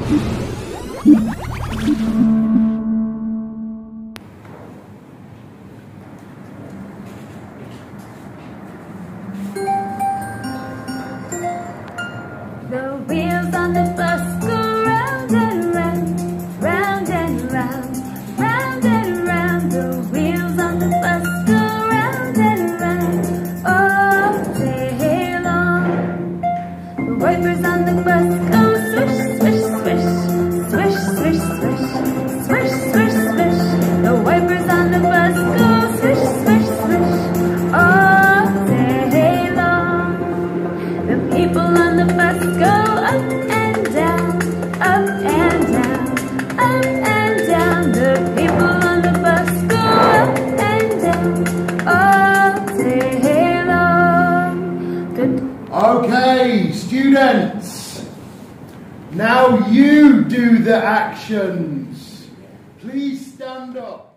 The wheels on the bus go round and round, round and round, round and round. The wheels on the bus go round and round all day long. The wipers on the bus go swish, swish, swish, swish, swish, swish, swish, swish, swish. The wipers on the bus go swish, swish, swish all day long. The people on the bus go up and down, up and down, up and down. The people on the bus go up and down all day long. Good. Okay, students. Now you do the actions. Please stand up.